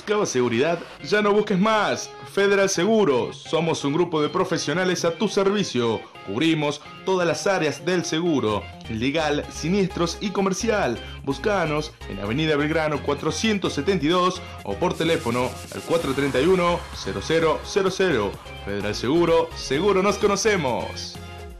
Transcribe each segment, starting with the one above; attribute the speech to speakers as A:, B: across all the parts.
A: ¿Buscabas seguridad? Ya no busques más. Federal Seguros. Somos un grupo de profesionales a tu servicio. Cubrimos todas las áreas del seguro. Legal, siniestros y comercial. Búscanos en Avenida Belgrano 472 o por teléfono al 431-0000. Federal Seguro, seguro nos conocemos.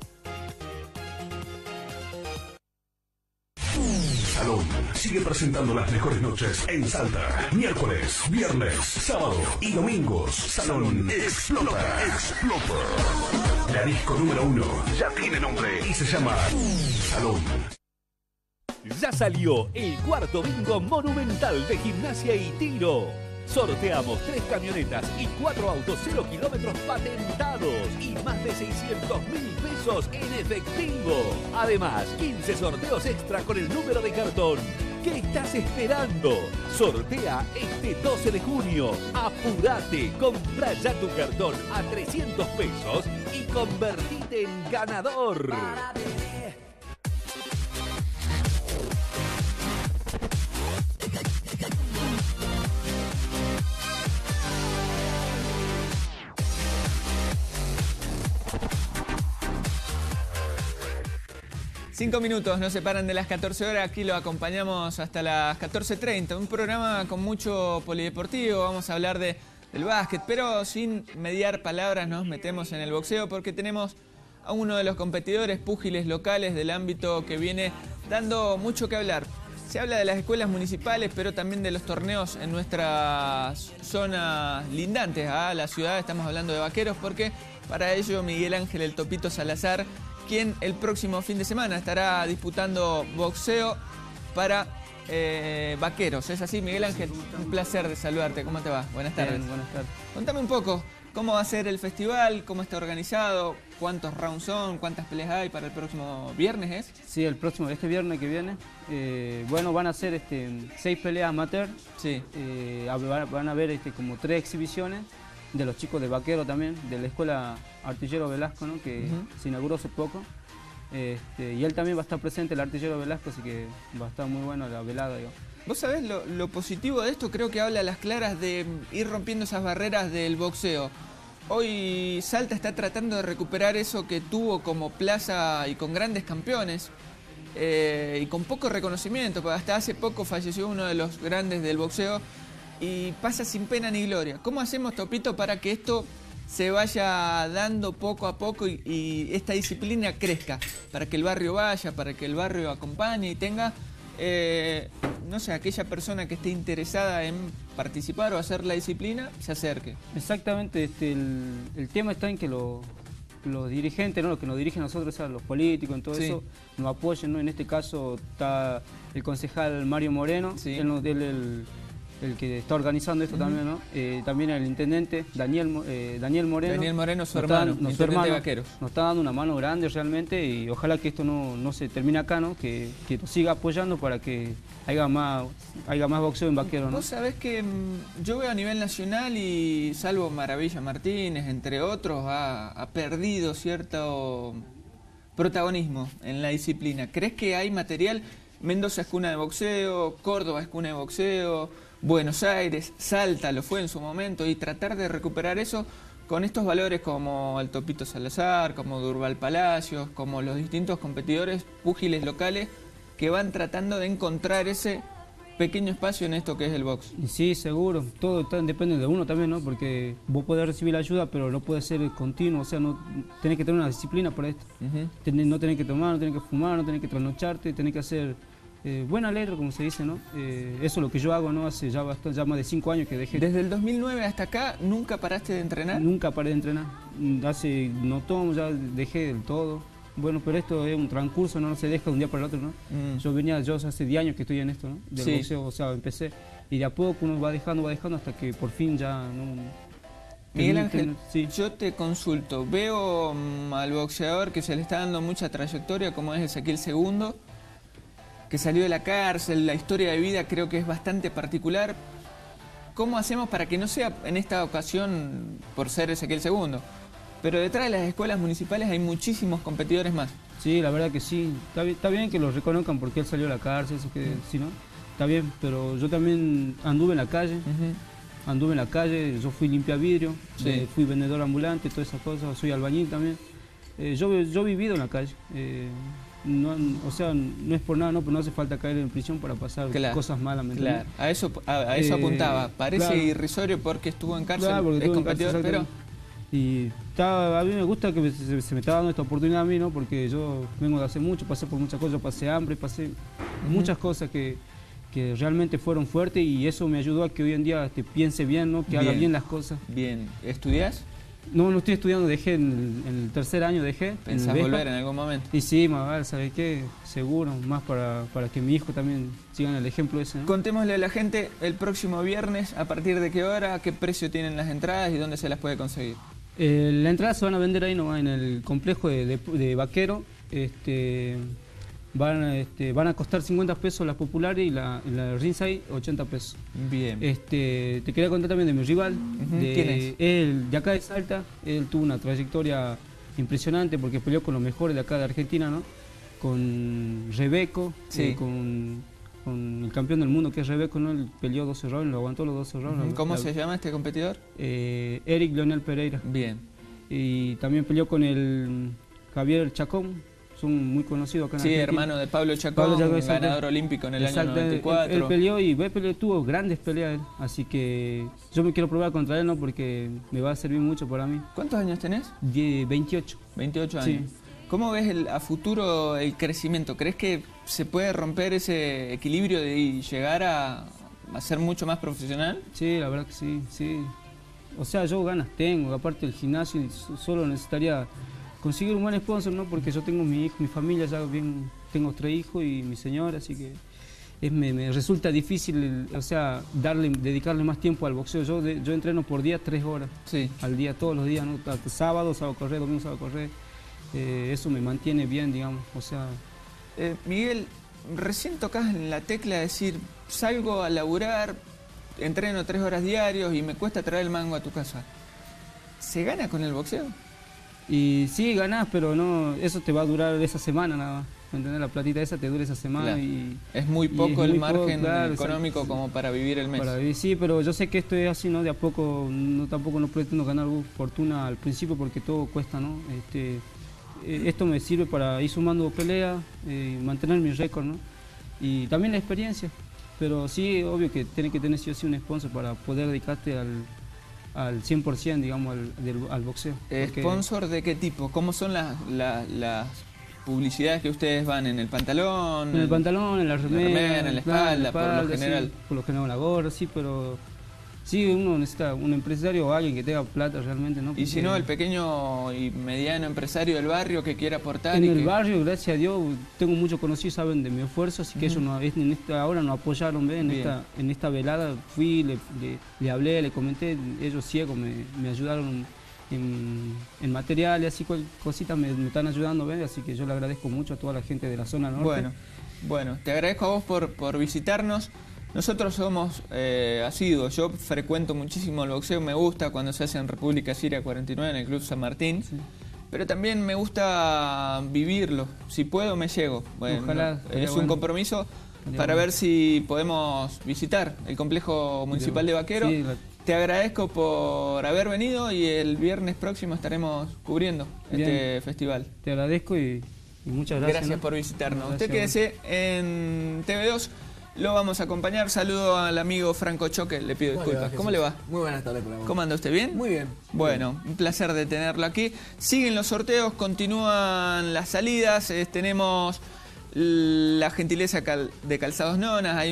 B: Salón sigue presentando las mejores noches en Salta. Miércoles, viernes, sábado y domingos. Salón Explota. La disco número 1 ya tiene nombre y se llama Salón.
C: Ya salió el cuarto bingo monumental de Gimnasia y Tiro. Sorteamos 3 camionetas y 4 autos 0 kilómetros patentados y más de 600.000 pesos en efectivo. Además, 15 sorteos extra con el número de cartón. ¿Qué estás esperando? Sortea este 12 de junio. Apúrate, compra ya tu cartón a 300 pesos y convertite en ganador.
D: 5 minutos nos separan de las 14 horas, aquí lo acompañamos hasta las 14:30. Un programa con mucho polideportivo, vamos a hablar del básquet, pero sin mediar palabras nos metemos en el boxeo porque tenemos a uno de los competidores púgiles locales del ámbito que viene dando mucho que hablar. Se habla de las escuelas municipales, pero también de los torneos en nuestras zonas lindantes a la ciudad. Estamos hablando de Vaqueros porque para ello Miguel Ángel El Topito Salazar, quien el próximo fin de semana estará disputando boxeo para Vaqueros. ¿Es así, Miguel Ángel? Un placer de saludarte. ¿Cómo te va? Buenas tardes.
E: Bien, buenas tardes.
D: Contame un poco, ¿cómo va a ser el festival? ¿Cómo está organizado? ¿Cuántos rounds son? ¿Cuántas peleas hay para el próximo viernes, es?
E: Sí, este viernes que viene. Bueno, van a ser 6 peleas amateur.
D: Sí.
E: Van a haber como 3 exhibiciones de los chicos de Vaquero también, de la escuela Artillero Velasco, ¿no? Que se inauguró hace poco. Y él también va a estar presente, el Artillero Velasco, así que va a estar muy bueno la velada, digo.
D: Vos sabés lo positivo de esto, creo que habla a las claras de ir rompiendo esas barreras del boxeo. Hoy Salta está tratando de recuperar eso que tuvo como plaza y con grandes campeones y con poco reconocimiento, porque hasta hace poco falleció uno de los grandes del boxeo y pasa sin pena ni gloria. ¿Cómo hacemos, Topito, para que esto se vaya dando poco a poco y esta disciplina crezca? Para que el barrio vaya, para que el barrio acompañe y tenga, no sé, aquella persona que esté interesada en participar o hacer la disciplina, se acerque.
E: Exactamente, el tema está en que los dirigentes, ¿no? Los que nos dirigen a nosotros, o sea, los políticos, en todo eso, nos apoyen, ¿no? En este caso está el concejal Mario Moreno, él el que está organizando esto también, ¿no? También el intendente Daniel Moreno.
D: Daniel Moreno, su hermano, intendente de Vaqueros.
E: Nos está dando una mano grande realmente y ojalá que esto no se termine acá, ¿no? Que nos siga apoyando para que haya más boxeo en Vaqueros, ¿no?
D: Vos sabés que yo veo a nivel nacional y salvo Maravilla Martínez, entre otros, ha perdido cierto protagonismo en la disciplina. ¿Crees que hay material? Mendoza es cuna de boxeo, Córdoba es cuna de boxeo, Buenos Aires, Salta lo fue en su momento, y tratar de recuperar eso con estos valores como el Topito Salazar, como Durval Palacios, como los distintos competidores púgiles locales que van tratando de encontrar ese pequeño espacio en esto que es el box.
E: Sí, seguro, todo depende de uno también, ¿no? Porque vos podés recibir ayuda, pero no puede ser continuo, o sea, no tenés que tener una disciplina por esto. No tenés que tomar, no tenés que fumar, no tenés que trasnocharte, tenés que hacer buena letra, como se dice, ¿no? Eso es lo que yo hago, ¿no? Hace ya más de 5 años que dejé.
D: ¿Desde el 2009 hasta acá nunca paraste de entrenar?
E: Nunca paré de entrenar. No tomo, ya dejé del todo. Bueno, pero esto es un transcurso, no se deja de un día para el otro, ¿no? Yo hace 10 años que estoy en esto, ¿no? Del boxeo, o sea, empecé. Y de a poco uno va dejando hasta que por fin ya no...
D: Miguel Ángel, yo te consulto. Veo al boxeador que se le está dando mucha trayectoria, como es Ezequiel Segundo, que salió de la cárcel, la historia de vida creo que es bastante particular. ¿Cómo hacemos para que no sea en esta ocasión por ser Ezequiel Segundo? Pero detrás de las escuelas municipales hay muchísimos competidores más.
E: Sí, la verdad que sí. Está bien que lo reconozcan porque él salió de la cárcel, eso que, sí, ¿no? Está bien, pero yo también anduve en la calle anduve en la calle, yo fui limpiavidrio,
D: Sí.
E: fui vendedor ambulante, todas esas cosas, soy albañil también. Yo he vivido en la calle. No, o sea, no es por nada, no, pero no hace falta caer en prisión para pasar
D: Claro,
E: cosas malas, ¿me
D: claro.
E: entiendes?
D: A eso apuntaba. Parece
E: claro.
D: irrisorio porque estuvo en cárcel,
E: Claro, porque
D: es
E: estuve en
D: competidor,
E: cárcel,
D: pero...
E: Y a mí me gusta que se me está dando esta oportunidad a mí, ¿no? Porque yo vengo de hace mucho, pasé por muchas cosas, pasé hambre, pasé muchas cosas que realmente fueron fuertes y eso me ayudó a que hoy en día piense bien, ¿no? Que haga bien las cosas.
D: Bien, ¿estudiás?
E: No estoy estudiando, dejé en el tercer año, dejé.
D: ¿Pensás volver en algún momento?
E: Y sí, más vale, ¿sabes qué? Seguro, más para que mi hijo también siga el ejemplo ese, ¿no?
D: Contémosle a la gente el próximo viernes, ¿a partir de qué hora, qué precio tienen las entradas y dónde se las puede conseguir?
E: La entrada se van a vender ahí nomás en el complejo de Vaquero. Van a costar 50 pesos las populares y la Ringside 80 pesos.
D: Bien.
E: Te quería contar también de mi rival.
D: ¿Quién es?
E: Él, de acá de Salta. Él tuvo una trayectoria impresionante porque peleó con los mejores de acá de Argentina, ¿no? Con Rebeco,
D: Sí.
E: con el campeón del mundo que es Rebeco, ¿no? Él peleó 12 rounds, lo aguantó los 12 rounds.
D: ¿Cómo se llama este competidor?
E: Eric Leonel Pereira.
D: Bien.
E: Y también peleó con el Javier Chacón, son muy conocidos acá en
D: Sí,
E: Argentina.
D: hermano de Pablo Chacón, ganador olímpico en el año 94.
E: Él peleó y tuvo grandes peleas él, así que yo me quiero probar contra él, ¿no? Porque me va a servir mucho para mí.
D: ¿Cuántos años tenés?
E: 28.
D: 28
E: Sí.
D: años. ¿Cómo ves a futuro el crecimiento? ¿Crees que se puede romper ese equilibrio y llegar a ser mucho más profesional?
E: Sí, la verdad que sí, sí. O sea, yo ganas tengo, aparte del gimnasio, solo necesitaría conseguir un buen sponsor, ¿no? Porque yo tengo mi familia, ya bien, tengo 3 hijos y mi señora, así que me resulta difícil, o sea, dedicarle más tiempo al boxeo. Yo entreno por día 3 horas
D: Sí.
E: al día, todos los días, ¿no? Sábado correr, domingo sábado correr. Eso me mantiene bien, digamos, o sea...
D: Miguel, recién tocás en la tecla de decir, salgo a laburar, entreno 3 horas diarios y me cuesta traer el mango a tu casa. ¿Se gana con el boxeo?
E: Y sí, ganás, pero no, eso te va a durar esa semana nada más. ¿Entendés? La platita esa te dura esa semana.
D: Claro.
E: Y
D: es muy poco
E: es
D: el
E: muy poco,
D: margen
E: claro,
D: económico como para vivir el mes.
E: Sí, pero yo sé que esto es así, ¿no? De a poco, tampoco no pretendo ganar fortuna al principio porque todo cuesta, ¿no? Esto me sirve para ir sumando peleas, mantener mi récord, ¿no? Y también la experiencia. Pero sí, obvio que tienes que tener sí o sí un sponsor para poder dedicarte al 100%, digamos, al boxeo.
D: ¿Sponsor de qué tipo? ¿Cómo son las publicidades que ustedes van? ¿En el pantalón?
E: En el pantalón, en la remera,
D: en la espalda, por lo general.
E: Sí, por lo general la gorra, sí, pero sí, uno necesita un empresario o alguien que tenga plata realmente, ¿no?
D: Y si no, el pequeño y mediano empresario del barrio que quiera aportar.
E: En el barrio, gracias a Dios, tengo muchos conocidos, saben de mi esfuerzo, así que ellos ahora nos apoyaron, ¿ves? En esta velada fui, le hablé, le comenté, ellos ciegos me ayudaron en material y así cositas me están ayudando, ¿ves? Así que yo le agradezco mucho a toda la gente de la zona norte.
D: Bueno, te agradezco a vos por visitarnos. Nosotros somos asiduos, yo frecuento muchísimo el boxeo, me gusta cuando se hace en República Siria 49 en el Club San Martín, sí. Pero también me gusta vivirlo, si puedo me llego. Bueno,
E: ojalá,
D: es un compromiso para ver si podemos visitar el complejo municipal de Vaquero. Sí, te agradezco por haber venido y el viernes próximo estaremos cubriendo este festival.
E: Te agradezco y muchas gracias.
D: Gracias por visitarnos. Usted quédese en TV2. Lo vamos a acompañar. Saludo al amigo Franco Choque, le pido disculpas. ¿Cómo le va?
F: Muy buenas tardes, programa.
D: ¿Cómo anda usted? ¿Bien?
F: Muy bien.
D: Bueno, un placer de tenerlo aquí. Siguen los sorteos, continúan las salidas. Tenemos la gentileza de Calzados Nonas. Hay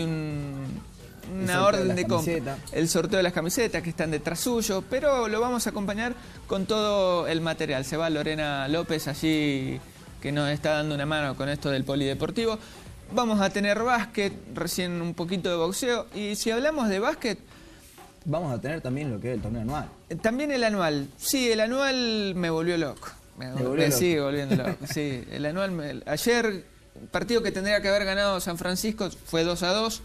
D: una orden de compra. El sorteo de las camisetas que están detrás suyo. Pero lo vamos a acompañar con todo el material. Se va Lorena López allí, que nos está dando una mano con esto del polideportivo. Vamos a tener básquet, recién un poquito de boxeo. Y si hablamos de básquet...
F: Vamos a tener también lo que es el torneo anual.
D: También el anual. Sí, el anual me volvió loco. Me sigue volviendo loco. Sí, el anual... Ayer, partido que tendría que haber ganado San Francisco, fue 2-2.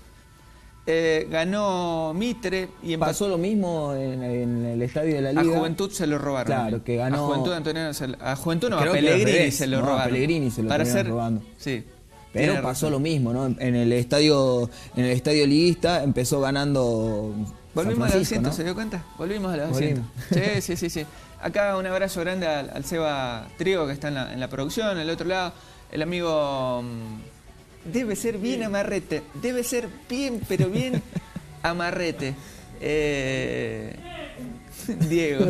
D: Ganó Mitre y
F: pasó lo mismo en el estadio de la Liga.
D: A Juventud se lo robaron.
F: Claro, que ganó...
D: A Juventud no, a Pellegrini se lo robaron.
F: A Pellegrini se lo terminaron robando.
D: Sí.
F: Pero pasó lo mismo, ¿no? En el estadio liguista empezó ganando
D: Volvimos a los asientos, ¿no? ¿Se dio cuenta? Volvimos a los asientos. Sí. Acá un abrazo grande al Seba Trigo, que está en la producción. Al otro lado, el amigo... Debe ser bien amarrete. Debe ser bien, pero bien amarrete. Diego.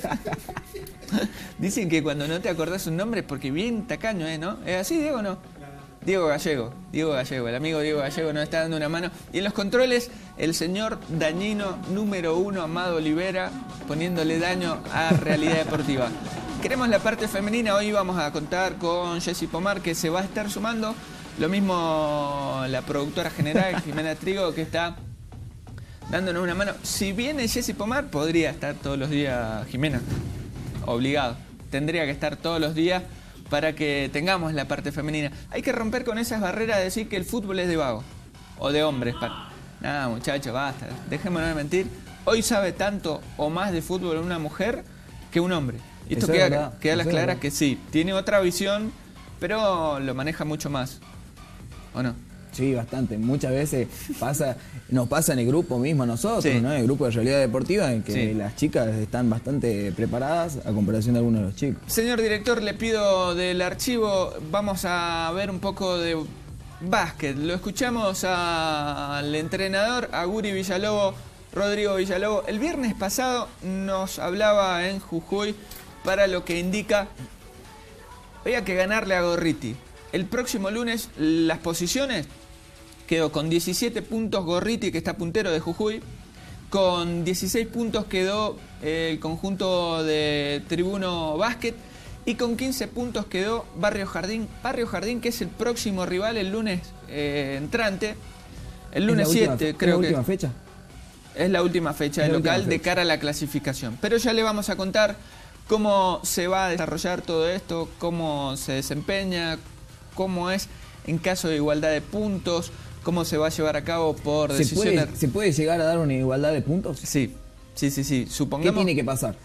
D: Dicen que cuando no te acordás un nombre es porque bien tacaño, ¿no? ¿Es así, Diego, o no? Diego Gallego, el amigo Diego Gallego nos está dando una mano. Y en los controles, el señor dañino número 1, Amado Olivera, poniéndole daño a Realidad Deportiva. Queremos la parte femenina, hoy vamos a contar con Jessy Pomar, que se va a estar sumando. Lo mismo la productora general, Jimena Trigo, que está dándonos una mano. Si viene Jessy Pomar, podría estar todos los días Jimena, obligado. Tendría que estar todos los días para que tengamos la parte femenina. Hay que romper con esas barreras de decir que el fútbol es de vago o de hombres. Nada, muchachos, basta, dejémonos de mentir. Hoy sabe tanto o más de fútbol una mujer que un hombre. Y esto queda a las claras que sí, tiene otra visión, pero lo maneja mucho más, ¿o no?
F: Sí, bastante. Muchas veces nos pasa en el grupo mismo a nosotros, sí, ¿no? En el grupo de Realidad Deportiva, en que sí, las chicas están bastante preparadas a comparación de algunos de los chicos.
D: Señor director, le pido del archivo, vamos a ver un poco de básquet. Lo escuchamos al entrenador, a Guri Villalobos, Rodrigo Villalobos. El viernes pasado nos hablaba en Jujuy para lo que indica había que ganarle a Gorriti. El próximo lunes las posiciones quedó con 17 puntos Gorriti, que está puntero de Jujuy. Con 16 puntos quedó el conjunto de Tribuno Básquet. Y con 15 puntos quedó Barrio Jardín. Barrio Jardín, que es el próximo rival el lunes entrante. El lunes 7, creo que.
F: ¿Es la última fecha?
D: Es la última fecha de local de cara a la clasificación. Pero ya le vamos a contar cómo se va a desarrollar todo esto, cómo se desempeña, cómo es en caso de igualdad de puntos, cómo se va a llevar a cabo por decisiones.
F: ¿Se puede llegar a dar una igualdad de puntos?
D: Sí. Supongamos,
F: ¿qué tiene que pasar?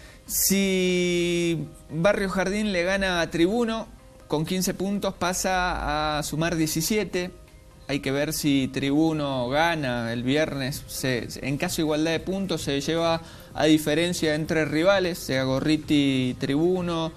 D: Si Barrio Jardín le gana a Tribuno, con 15 puntos pasa a sumar 17. Hay que ver si Tribuno gana el viernes. En caso de igualdad de puntos se lleva a diferencia entre rivales, sea Gorriti Tribuno,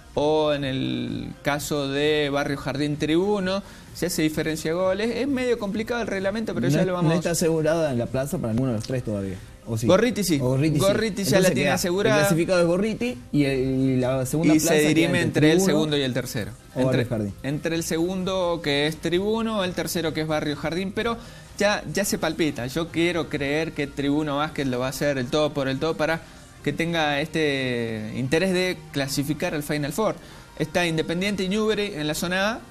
D: o en el caso de Barrio Jardín Tribuno, se hace diferencia de goles. Es medio complicado el reglamento, pero ya lo vamos...
F: No está asegurada en la plaza para ninguno de los tres todavía. ¿O sí?
D: Gorriti sí. Gorriti ya la tiene asegurada.
F: El clasificado es Gorriti y la segunda plaza...
D: Y se dirime entre el segundo y el tercero.
F: Jardín.
D: Entre el segundo, que es Tribuno, el tercero, que es Barrio Jardín, pero ya se palpita. Yo quiero creer que Tribuno Básquet lo va a hacer el todo por el todo para que tenga este interés de clasificar al Final Four. Está Independiente y Newbery en la zona A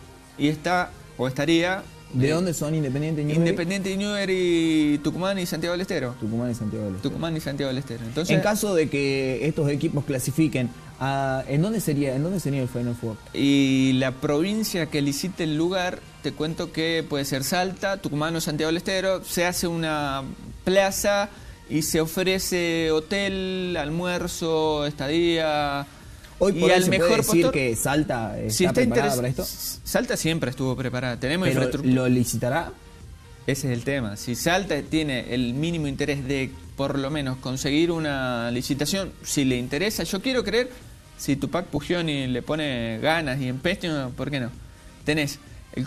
D: y estaría...
F: ¿De dónde son Independiente y Newbery?
D: Independiente y Newbery, Tucumán y Santiago del Estero.
F: Tucumán y Santiago del Estero.
D: Entonces,
F: en caso de que estos equipos clasifiquen, ¿en dónde sería el Final Four?
D: Y la provincia que licite el lugar, te cuento que puede ser Salta, Tucumán o Santiago del Estero. Se hace una plaza y se ofrece hotel, almuerzo, estadía.
F: Hoy por hoy se puede decir que Salta está preparada para esto.
D: Salta siempre estuvo preparada. Tenemos
F: infraestructura. ¿Lo licitará?
D: Ese es el tema. Si Salta tiene el mínimo interés de, por lo menos, conseguir una licitación, si le interesa, yo quiero creer, si Tupac Pugioni le pone ganas y empeño, ¿por qué no? Tenés el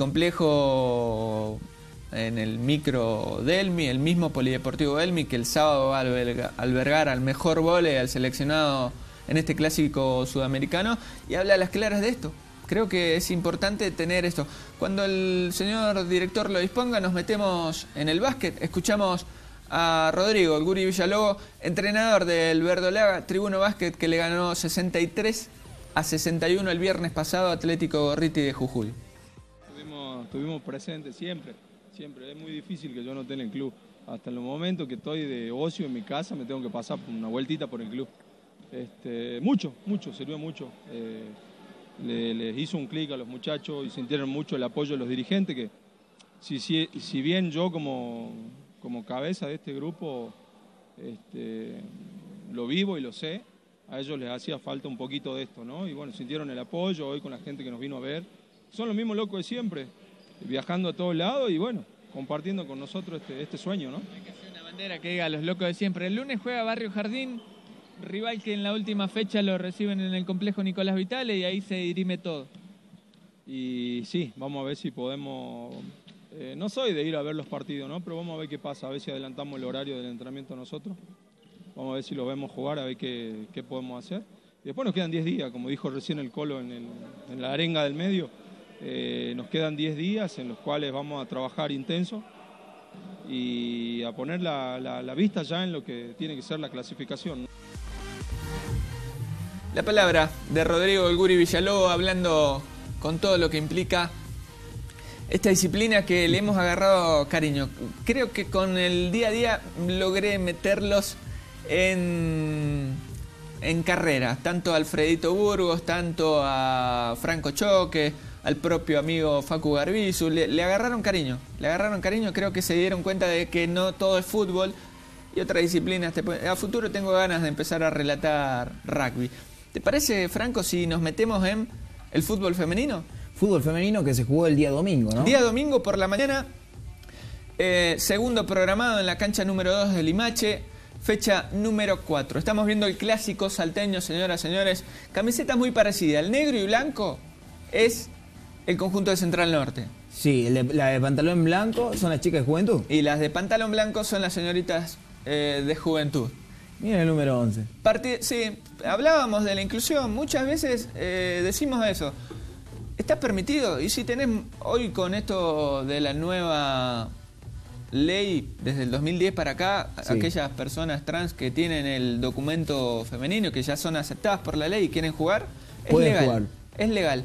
D: complejo en el micro Delmi, el mismo polideportivo Delmi, que el sábado va a albergar al mejor vóley, al seleccionado en este clásico sudamericano, y habla a las claras de esto. Creo que es importante tener esto. Cuando el señor director lo disponga, nos metemos en el básquet. Escuchamos a Rodrigo, el Guri Villalobos, entrenador del Verdolaga Tribuno Básquet, que le ganó 63-61 el viernes pasado a Atlético Gorriti de Jujuy.
G: Estuvimos presentes siempre. Es muy difícil que yo no esté en el club. Hasta el momento que estoy de ocio en mi casa, me tengo que pasar una vueltita por el club. Mucho, sirvió mucho. Les hizo un clic a los muchachos y sintieron mucho el apoyo de los dirigentes, que si bien yo como cabeza de este grupo lo vivo y lo sé, a ellos les hacía falta un poquito de esto, ¿no? Y bueno, sintieron el apoyo hoy con la gente que nos vino a ver. Son los mismos locos de siempre, viajando a todos lados y bueno, compartiendo con nosotros este sueño, ¿no?
D: Hay que hacer una bandera que diga los locos de siempre. El lunes juega Barrio Jardín, rival que en la última fecha lo reciben en el complejo Nicolás Vitale y ahí se dirime todo.
G: Y sí, vamos a ver si podemos... no soy de ir a ver los partidos, ¿no? Pero vamos a ver qué pasa, a ver si adelantamos el horario del entrenamiento nosotros. Vamos a ver si los vemos jugar, a ver qué podemos hacer. Y después nos quedan 10 días, como dijo recién el Colo en la arenga del medio. Nos quedan 10 días en los cuales vamos a trabajar intenso y a poner la vista ya en lo que tiene que ser la clasificación.
D: La palabra de Rodrigo El Guri Villalobos, hablando con todo lo que implica esta disciplina que le hemos agarrado cariño. Creo que con el día a día logré meterlos en carrera, tanto a Alfredito Burgos, tanto a Franco Choque, al propio amigo Facu Garbizu, le agarraron cariño, creo que se dieron cuenta de que no todo es fútbol y otras disciplinas. A futuro tengo ganas de empezar a relatar rugby. ¿Te parece, Franco, si nos metemos en el fútbol femenino?
F: Fútbol femenino que se jugó el día domingo, ¿no?
D: Día domingo por la mañana, segundo programado en la cancha número 2 de Limache, fecha número 4. Estamos viendo el clásico salteño, señoras, señores. Camiseta muy parecida, el negro y blanco es el conjunto de Central Norte.
F: Sí, la de pantalón blanco son las chicas de Juventud.
D: Y las de pantalón blanco son las señoritas de Juventud.
F: Miren el número 11.
D: Sí, hablábamos de la inclusión, muchas veces decimos eso. Está permitido, y si tenés hoy con esto de la nueva ley, desde el 2010 para acá, sí, aquellas personas trans que tienen el documento femenino, que ya son aceptadas por la ley y quieren jugar,
F: pueden jugar.
D: Es legal.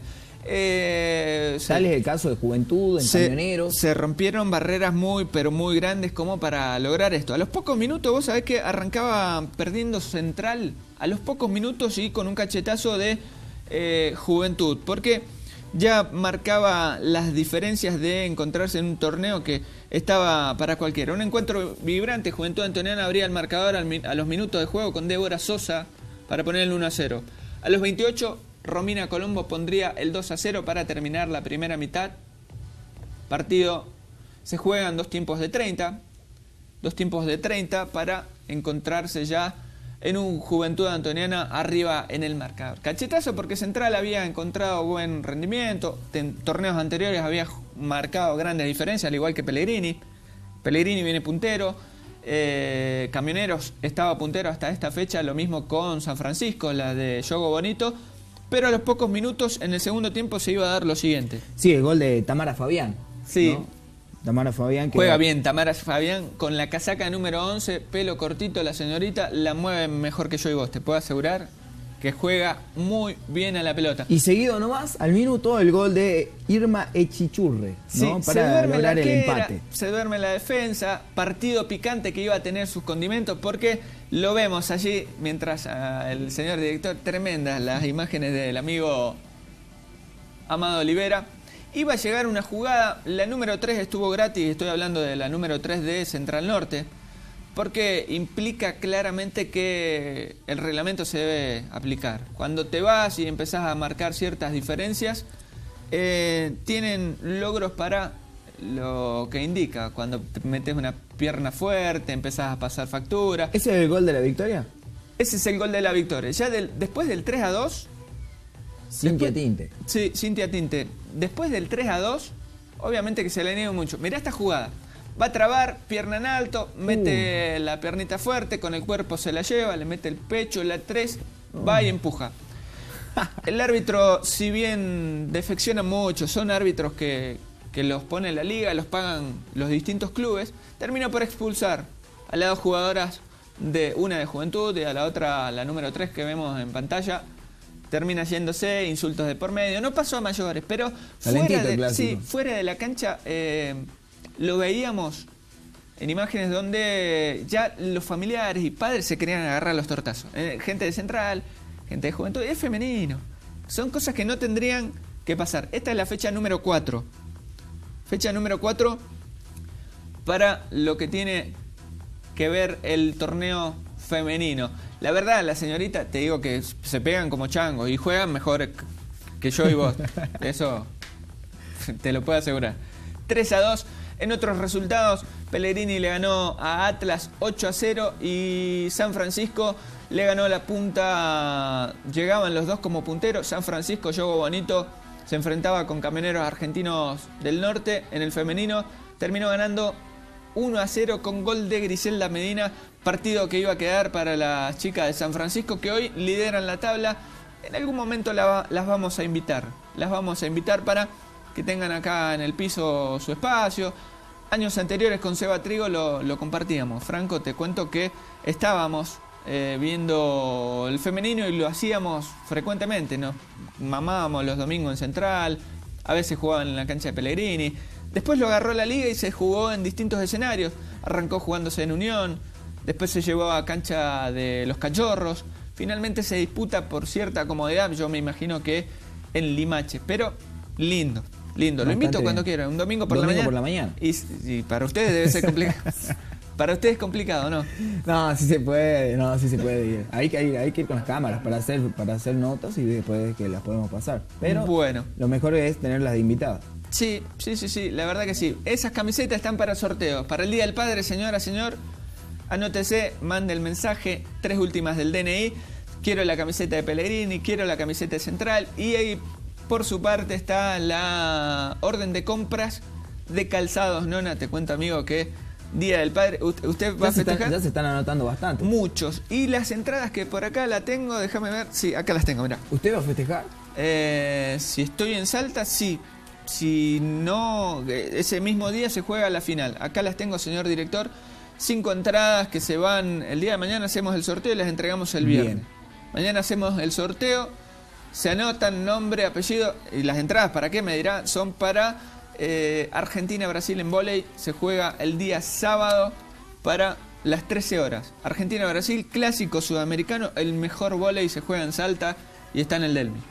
F: Tal es el caso de Juventud, en Camioneros.
D: Se rompieron barreras muy, pero muy grandes como para lograr esto. A los pocos minutos, vos sabés que arrancaba perdiendo Central, a los pocos minutos y con un cachetazo de Juventud, porque ya marcaba las diferencias de encontrarse en un torneo que estaba para cualquiera. Un encuentro vibrante, Juventud Antoniana abría el marcador a los minutos de juego con Débora Sosa para poner el 1-0. A los 28, Romina Colombo pondría el 2-0 para terminar la primera mitad. Partido se juegan 2 tiempos de 30. 2 tiempos de 30 para encontrarse ya en un Juventud Antoniana arriba en el marcador. Cachetazo porque Central había encontrado buen rendimiento. En torneos anteriores había marcado grandes diferencias, al igual que Pellegrini. Pellegrini viene puntero. Camioneros estaba puntero hasta esta fecha, lo mismo con San Francisco, la de Yogo Bonito. Pero a los pocos minutos, en el segundo tiempo, se iba a dar lo siguiente.
F: Sí, el gol de Tamara Fabián.
D: Sí.
F: ¿No? Tamara Fabián.
D: Juega bien Tamara Fabián, con la casaca número 11, pelo cortito, la señorita, la mueve mejor que yo y vos. Te puedo asegurar que juega muy bien a la pelota.
F: Y seguido nomás, al minuto, el gol de Irma Echichurre, ¿no?
D: Sí,
F: para lograr el empate.
D: Se duerme la defensa, partido picante que iba a tener sus condimentos, porque lo vemos allí, mientras el señor director, tremendas las imágenes del amigo Amado Olivera. Iba a llegar una jugada, la número 3 estuvo gratis, estoy hablando de la número 3 de Central Norte, porque implica claramente que el reglamento se debe aplicar. Cuando te vas y empezás a marcar ciertas diferencias, tienen logros para lo que indica. Cuando te metes una pierna fuerte, empezás a pasar factura.
F: ¿Ese es el gol de la victoria?
D: Ese es el gol de la victoria. Ya después del 3-2...
F: Cintia Tinte.
D: Sí, Cintia Tinte. Después del 3-2, obviamente que se le niega mucho. Mirá esta jugada. Va a trabar, pierna en alto, mete la piernita fuerte, con el cuerpo se la lleva, le mete el pecho, la 3, va y empuja. El árbitro, si bien defecciona mucho, son árbitros que los pone la liga, los pagan los distintos clubes, termina por expulsar a las 2 jugadoras, de una de Juventud y a la otra, la número 3 que vemos en pantalla. Termina yéndose, insultos de por medio. No pasó a mayores, pero fuera de la cancha lo veíamos en imágenes donde ya los familiares y padres se querían agarrar los tortazos. Gente de Central, gente de Juventud, es femenino. Son cosas que no tendrían que pasar. Esta es la fecha número 4. Fecha número 4 para lo que tiene que ver el torneo femenino. La verdad, la señorita, te digo que se pegan como changos y juegan mejor que yo y vos. Eso te lo puedo asegurar. 3-2. En otros resultados, Pellegrini le ganó a Atlas 8-0 y San Francisco le ganó la punta. Llegaban los dos como punteros. San Francisco, Yogo Bonito, se enfrentaba con Camioneros Argentinos del Norte en el femenino. Terminó ganando 1-0 con gol de Griselda Medina. Partido que iba a quedar para las chicas de San Francisco, que hoy lideran la tabla. En algún momento las vamos a invitar. Las vamos a invitar para que tengan acá en el piso su espacio. Años anteriores con Seba Trigo lo compartíamos. Franco, te cuento que estábamos viendo el femenino y lo hacíamos frecuentemente. Nos mamábamos los domingos en Central, a veces jugaban en la cancha de Pellegrini. Después lo agarró la liga y se jugó en distintos escenarios. Arrancó jugándose en Unión, después se llevó a cancha de Los Cachorros. Finalmente se disputa por cierta comodidad, yo me imagino que en Limache, pero lindo. Lindo, lo invito cuando quiera, un domingo por la mañana. Y para ustedes debe ser complicado. Para ustedes es complicado, ¿no?
F: No, sí se puede, ir. Hay que ir con las cámaras para hacer notas y después que las podemos pasar. Pero bueno, lo mejor es tenerlas de invitadas.
D: Sí, la verdad que sí. Esas camisetas están para sorteos. Para el Día del Padre, señora, señor, anótese, mande el mensaje, 3 últimas del DNI. Quiero la camiseta de Pellegrini, quiero la camiseta de Central y ahí, por su parte, está la orden de compras de calzados. Nona, te cuento, amigo, que Día del Padre, ¿usted va a festejar?
F: Ya se están anotando bastante.
D: Muchos. Y las entradas que por acá la tengo, déjame ver. Sí, acá las tengo, mirá.
F: ¿Usted va a festejar?
D: Si estoy en Salta, sí. Si no, ese mismo día se juega la final. Acá las tengo, señor director. 5 entradas que se van el día de mañana. Hacemos el sorteo y las entregamos el viernes. Bien. Mañana hacemos el sorteo. Se anotan nombre, apellido. Y las entradas, ¿para qué? Me dirá. Son para Argentina-Brasil en vóley. Se juega el día sábado para las 13 horas. Argentina-Brasil, clásico sudamericano. El mejor vóley se juega en Salta y está en el Delmi.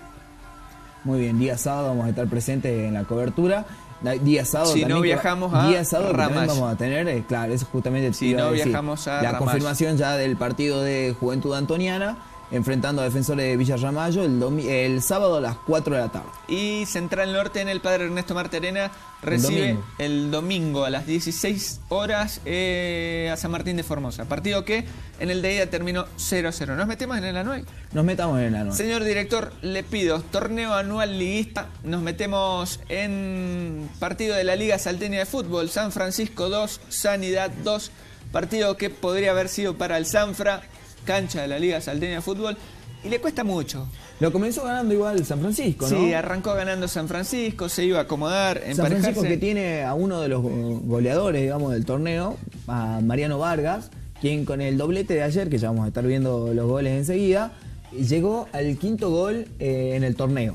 F: Muy bien, día sábado vamos a estar presentes en la cobertura. Día sábado
D: si
F: también
D: no viajamos a
F: día sábado
D: Ramallo.
F: Vamos a tener, claro, eso justamente
D: si no viajamos a
F: la
D: Ramallo.
F: Confirmación ya del partido de Juventud Antoniana enfrentando a Defensores de Villa Ramallo el sábado a las 4 de la tarde.
D: Y Central Norte en el Padre Ernesto Marterena recibe el domingo a las 16 horas a San Martín de Formosa. Partido que en el de ida terminó 0-0. ¿Nos metemos en el anual?
F: Nos metamos en el anual.
D: Señor director, le pido torneo anual liguista. Nos metemos en partido de la Liga Salteña de Fútbol. San Francisco 2, Sanidad 2. Partido que podría haber sido para el Sanfra, cancha de la Liga Salteña de Fútbol, y le cuesta mucho.
F: Lo comenzó ganando igual San Francisco, ¿no?
D: Sí, arrancó ganando San Francisco, se iba a acomodar,
F: San Francisco, que tiene a uno de los goleadores, digamos, del torneo, a Mariano Vargas, quien con el doblete de ayer, que ya vamos a estar viendo los goles enseguida, llegó al 5.º gol en el torneo.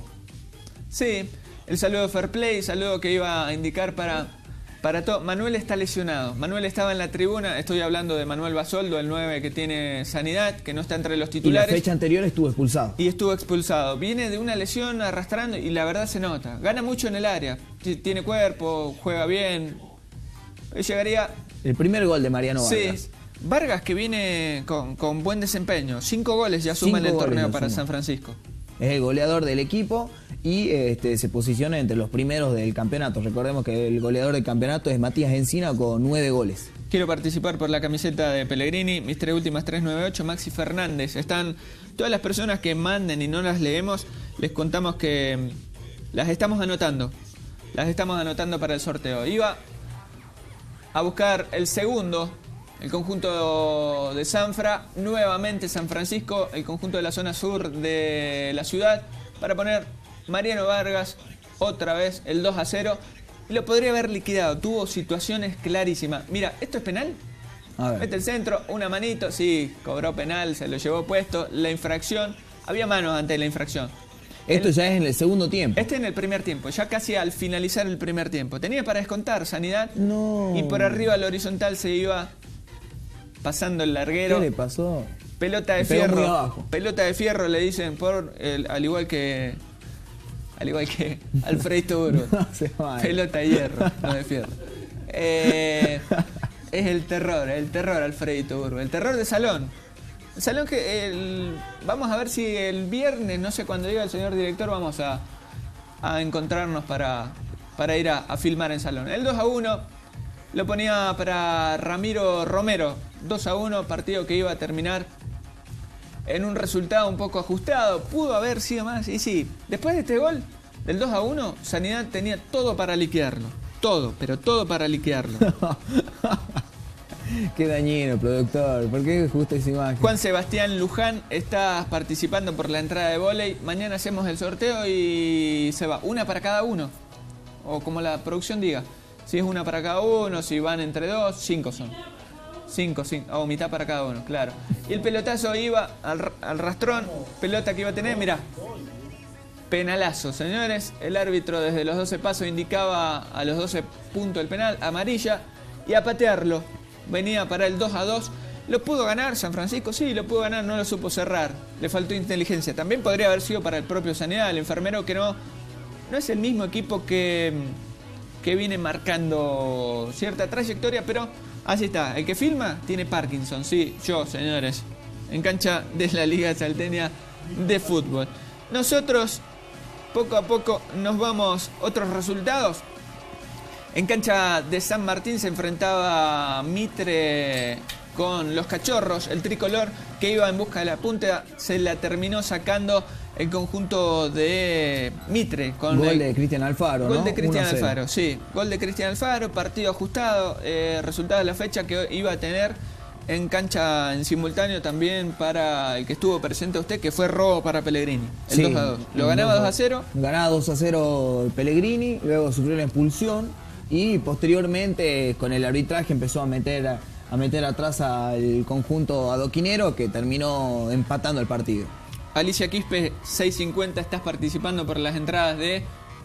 D: Sí, el saludo Fair Play, saludo que iba a indicar para todo. Manuel está lesionado. Manuel estaba en la tribuna. Estoy hablando de Manuel Basoldo, el 9 que tiene Sanidad, que no está entre los titulares.
F: Y la fecha anterior estuvo expulsado.
D: Y estuvo expulsado. Viene de una lesión arrastrando y la verdad se nota. Gana mucho en el área. Tiene cuerpo, juega bien. Llegaría...
F: El primer gol de Mariano Vargas.
D: Sí. Vargas, que viene con buen desempeño. 5 goles ya suma en el torneo para San Francisco.
F: Es el goleador del equipo y se posiciona entre los primeros del campeonato. Recordemos que el goleador del campeonato es Matías Encina con 9 goles.
D: Quiero participar por la camiseta de Pellegrini, mis 3 últimas 398, Maxi Fernández. Están todas las personas que manden y no las leemos, les contamos que las estamos anotando. Las estamos anotando para el sorteo. Iba a buscar el segundo, el conjunto de Sanfra, nuevamente San Francisco, el conjunto de la zona sur de la ciudad, para poner Mariano Vargas otra vez el 2-0. Y lo podría haber liquidado, tuvo situaciones clarísimas. Mira, ¿esto es penal? Mete el centro, una manito, sí, cobró penal, se lo llevó puesto. La infracción, había manos ante la infracción.
F: Esto ya es en el segundo tiempo.
D: Este en el primer tiempo, ya casi al finalizar el primer tiempo. Tenía para descontar Sanidad.
F: No.
D: Y por arriba al horizontal se iba pasando el larguero.
F: ¿Qué le pasó?
D: Pelota de fierro. Pelota de fierro le dicen al igual que Alfredito Burgos. No, pelota de hierro, no de fierro. Es el terror Alfredito Burgos. El terror de salón. El salón que vamos a ver si el viernes, no sé cuándo diga el señor director, vamos a encontrarnos para ir a filmar en salón. El 2-1 lo ponía para Ramiro Romero. 2-1, partido que iba a terminar en un resultado un poco ajustado. Pudo haber sido más. Y sí, después de este gol, del 2-1, Sanidad tenía todo para liquidarlo. Todo, pero todo para liquidarlo.
F: Qué dañino, productor. ¿Por qué justo esa imagen?
D: Juan Sebastián Luján, estás participando por la entrada de vóley. Mañana hacemos el sorteo y se va una para cada uno. O como la producción diga. Si es una para cada uno, si van entre dos, 5 son. 5, o mitad para cada uno, claro. Y el pelotazo iba al rastrón. Pelota que iba a tener, mirá. Penalazo, señores. El árbitro desde los 12 pasos indicaba a los 12 puntos el penal, amarilla. Y a patearlo. Venía para el 2-2. ¿Lo pudo ganar San Francisco? Sí, lo pudo ganar, no lo supo cerrar. Le faltó inteligencia. También podría haber sido para el propio Sanidad, el enfermero, que no es el mismo equipo que viene marcando cierta trayectoria, pero así está. El que filma tiene Parkinson. Sí, yo, señores. En cancha de la Liga Salteña de Fútbol. Nosotros, poco a poco, nos vamos. Otros resultados. En cancha de San Martín se enfrentaba Mitre con los Cachorros, el tricolor que iba en busca de la punta, se la terminó sacando el conjunto de Mitre. Con
F: gol de Cristian Alfaro,
D: Gol
F: ¿no?
D: de Cristian
F: 1-0.
D: Alfaro, sí. Gol de Cristian Alfaro, partido ajustado, resultado de la fecha que iba a tener en cancha en simultáneo también para el que estuvo presente usted, que fue robo para Pellegrini, el
F: Sí,
D: 2-2. Lo ganaba 2-0.
F: Ganaba 2-0 Pellegrini, luego sufrió la expulsión y posteriormente con el arbitraje empezó a meter atrás al conjunto adoquinero, que terminó empatando el partido.
D: Alicia Quispe, 6.50, estás participando por las entradas de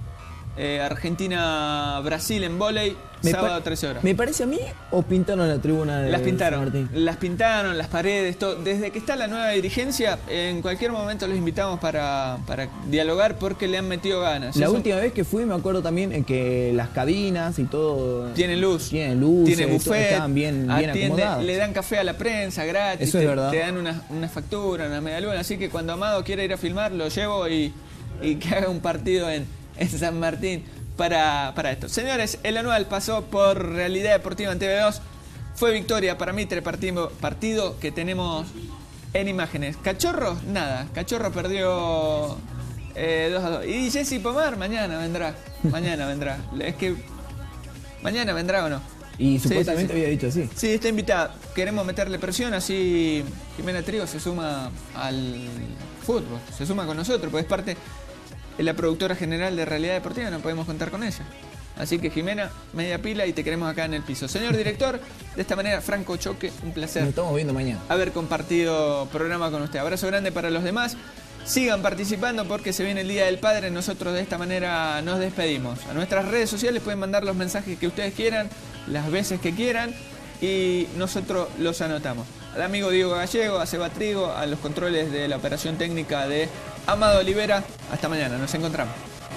D: Argentina-Brasil en vóley, sábado 13 horas.
F: ¿Me parece a mí o pintaron la tribuna de
D: Las
F: San Martín?
D: las pintaron, las paredes, todo. Desde que está la nueva dirigencia, en cualquier momento los invitamos para dialogar porque le han metido ganas.
F: La
D: Eso,
F: última vez que fui me acuerdo también en que las cabinas y todo...
D: tienen luz,
F: tiene
D: buffet,
F: estaban bien acomodadas.
D: le dan café a la prensa gratis,
F: Eso es verdad.
D: te dan una factura, una medaluna, así que cuando Amado quiera ir a filmar lo llevo y que haga un partido en San Martín para esto. Señores, el anual pasó por Realidad Deportiva en TV2. Fue victoria para Mitre, partido que tenemos en imágenes. Cachorro, nada. Cachorro perdió 2-2. Y Jessy Pomar mañana vendrá. Es que mañana vendrá o no.
F: Y
D: Sí,
F: supuestamente
D: sí.
F: había dicho así.
D: Sí, está invitada. Queremos meterle presión, así Jimena Trigo se suma al fútbol. Se suma con nosotros, porque es parte de la productora general de Realidad Deportiva, no podemos contar con ella. Así que Jimena, media pila y te queremos acá en el piso. Señor director, de esta manera, Franco Choque, un placer
F: Nos estamos viendo mañana.
D: haber compartido programa con usted. Abrazo grande para los demás. Sigan participando porque se viene el Día del Padre. Nosotros de esta manera nos despedimos. A nuestras redes sociales pueden mandar los mensajes que ustedes quieran, las veces que quieran, y nosotros los anotamos. Al amigo Diego Gallego, a Seba Trigo, a los controles de la operación técnica de Amado Olivera. Hasta mañana, nos encontramos.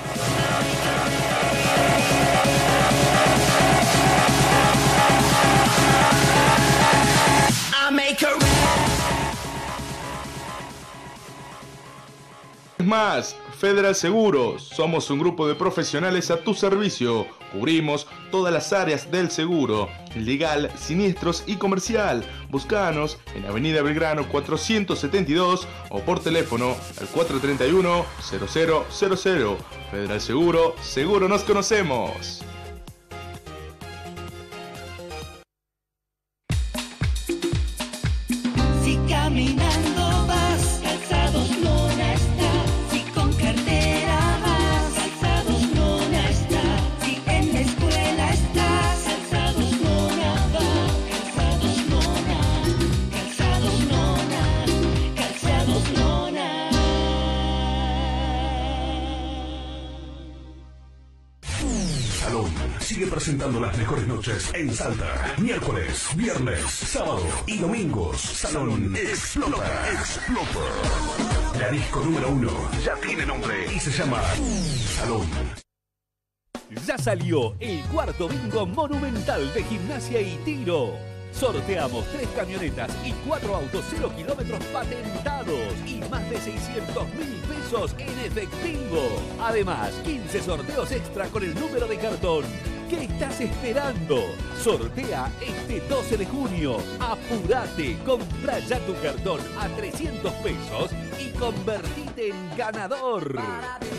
A: Más, Federal Seguros, somos un grupo de profesionales a tu servicio. Cubrimos todas las áreas del seguro, legal, siniestros y comercial. Búscanos en Avenida Belgrano 472 o por teléfono al 431-0000. Federal Seguro, seguro nos conocemos.
H: Si caminando vas, Calzados Lona está. Si con cartera vas, Calzados Lona está. Si en la escuela estás, Calzados Lona va. Calzados Lona, Calzados Lona, Calzados Lona.
B: Salón sigue presentando las mejores noches en Salta. Miércoles, viernes, sábado y domingos. Salón Explota. La disco número 1 ya tiene nombre y se llama Salón.
C: Ya salió el cuarto bingo monumental de Gimnasia y Tiro. Sorteamos 3 camionetas y 4 autos 0 kilómetros patentados y más de 600.000 pesos en efectivo. Además, 15 sorteos extra con el número de cartón. ¿Qué estás esperando? Sortea este 12 de junio. Apurate, compra ya tu cartón a 300 pesos y convertite en ganador.